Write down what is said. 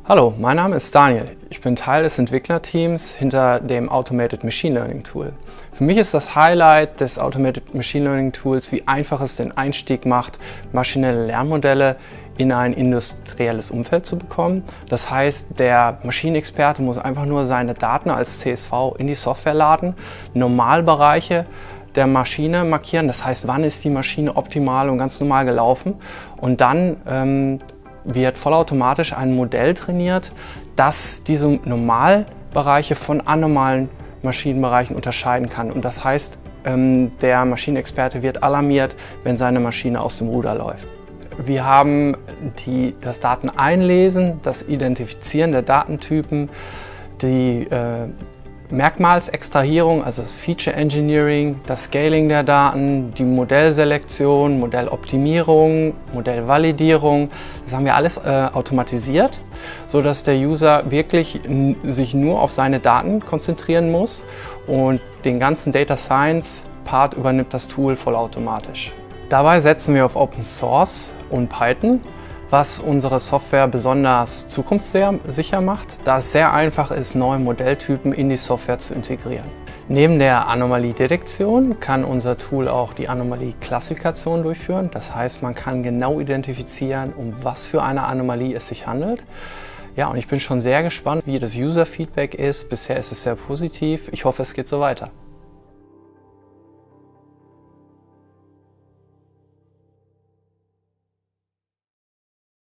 Hallo, mein Name ist Daniel. Ich bin Teil des Entwicklerteams hinter dem Automated Machine Learning Tool. Für mich ist das Highlight des Automated Machine Learning Tools, wie einfach es den Einstieg macht, maschinelle Lernmodelle in ein industrielles Umfeld zu bekommen. Das heißt, der Maschinenexperte muss einfach nur seine Daten als CSV in die Software laden, Normalbereiche der Maschine markieren, das heißt, wann ist die Maschine optimal und ganz normal gelaufen, und dann wird vollautomatisch ein Modell trainiert, das diese Normalbereiche von anormalen Maschinenbereichen unterscheiden kann. Und das heißt, der Maschinenexperte wird alarmiert, wenn seine Maschine aus dem Ruder läuft. Wir haben das Dateneinlesen, das Identifizieren der Datentypen, die Merkmalsextrahierung, also das Feature Engineering, das Scaling der Daten, die Modellselektion, Modelloptimierung, Modellvalidierung. Das haben wir alles automatisiert, sodass der User wirklich sich nur auf seine Daten konzentrieren muss, und den ganzen Data Science Part übernimmt das Tool vollautomatisch. Dabei setzen wir auf Open Source und Python, was unsere Software besonders zukunftssicher macht, da es sehr einfach ist, neue Modelltypen in die Software zu integrieren. Neben der Anomaliedetektion kann unser Tool auch die Anomalieklassifikation durchführen. Das heißt, man kann genau identifizieren, um was für eine Anomalie es sich handelt. Ja, und ich bin schon sehr gespannt, wie das User-Feedback ist. Bisher ist es sehr positiv. Ich hoffe, es geht so weiter.